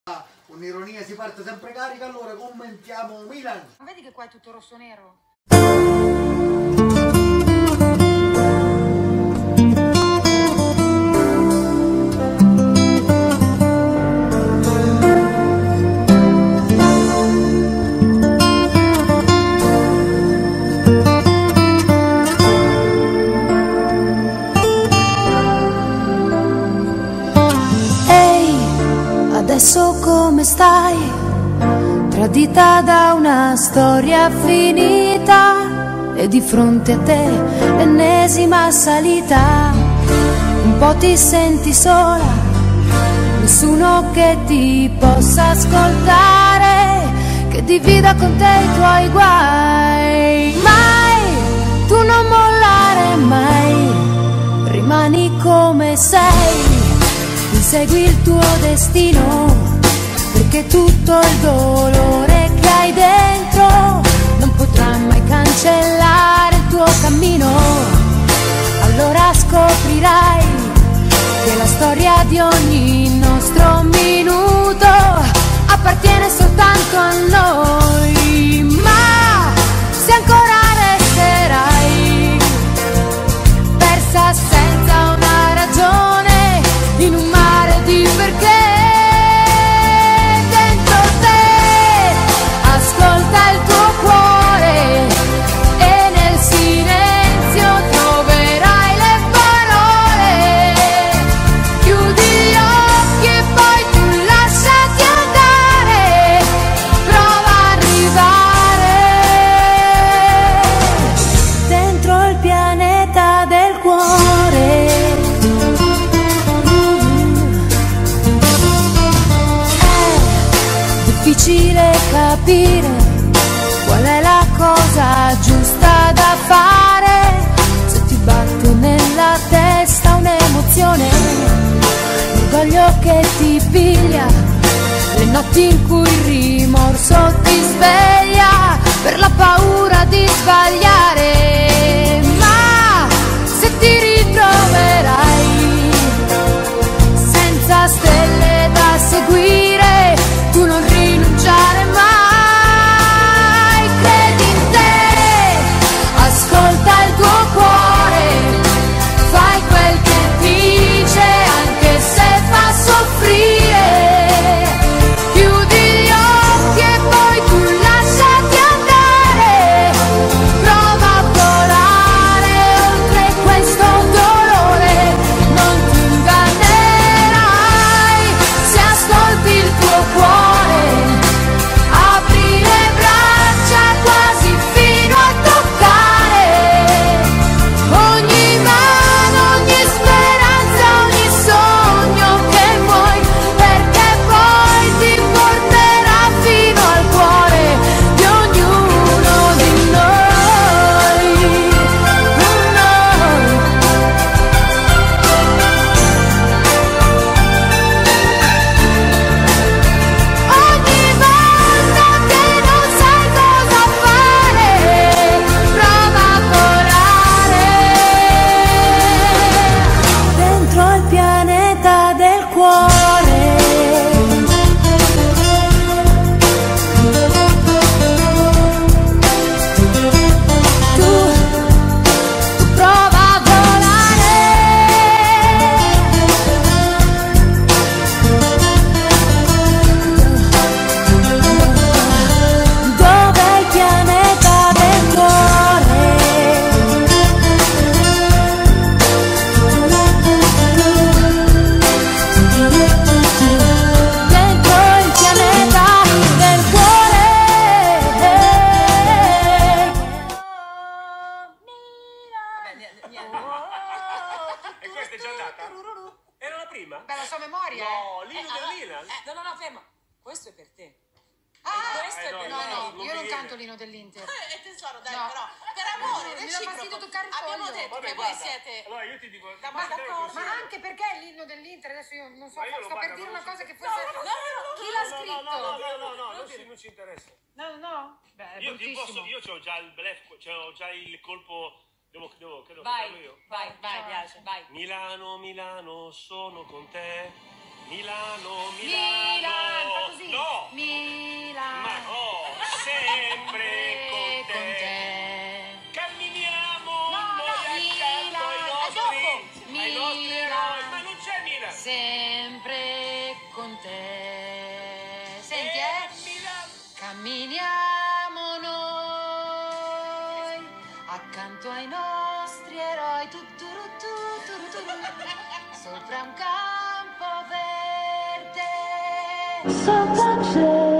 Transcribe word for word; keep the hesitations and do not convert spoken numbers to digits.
Un'ironia si parte sempre carica, allora commentiamo Milan. Ma vedi che qua è tutto rosso nero? Adesso come stai? Tradita da una storia finita e di fronte a te l'ennesima salita. Un po' ti senti sola, nessuno che ti possa ascoltare, che divida con te i tuoi guai. Mai, tu non mollare mai, rimani come sei. Insegui il tuo destino, perché tutto il dolore che hai dentro non potrà mai cancellare il tuo cammino. Allora scoprirai che la storia di ogni nostro minuto appartiene soltanto a noi. Ma se ancora resterai persa senza una ragione in un mare di perché, dentro te ascolta il tuo cuore e nel silenzio troverai le parole. Chiudi gli occhi e poi tu lasciati andare, prova a arrivare dentro il pianeta del cuore. Difficile capire qual è la cosa giusta da fare, se ti batte nella testa un'emozione, l'orgoglio che ti piglia, le notti in cui il rimorso ti sveglia per la paura di sbagliare. Ma se ti ritroverai senza stelle da seguire, tu non rinunciare mai, credi in te, ascolta il tuo cuore, fai quel che dice anche se fa soffrire, chiudi gli occhi e poi tu lasciati andare, prova a volare oltre questo dolore, non ti ingannerai se ascolti il tuo cuore. E questa è già andata? Era la prima? Beh, la sua memoria. No, eh. l'inno Eh, del allora- Milan. eh, No, no, no, ferma. Questo è per te. Ah, questo eh, è no, per no, te. no, non io mi non viene. canto l'inno dell'Inter. Eh, tesoro, dai, No. però. Per amore, Mi dà reciproco. fastidio toccare il Abbiamo foglio. detto Vabbè, che guarda, voi siete... allora io ti dico... Da ti ma do un d'accordo. consiglio. Ma anche perché è l'inno dell'Inter? Adesso io non so, Ma io lo sto per guardo, dire non una so- cosa che No, forse... no, no, no, Chi l'ha No, no, scritto? no, no, no, no, no, non, ci, non ci interessa. No, no? Beh, è Io ti bruttissimo. posso, io c'ho già il blef, c'ho già il colpo, devo, devo, che devo Vai, farlo io? vai, vai, piace, vai. Milano, Milano, sono con te, Milano, Milan, Milano. fa così. No, Milan. ma no, sempre con con te. te. Camminiamo No, noi no, accanto ai Milan, nostri, dopo. ai nostri Milan. eroi. Ma non c'è Milan. Sempre con te. Senti, Eh, eh? Milan. Camminiamo noi accanto ai nostri eroi, tu, tu, tu, tu, tu, tu, sopra un campo verde. Sopra un cielo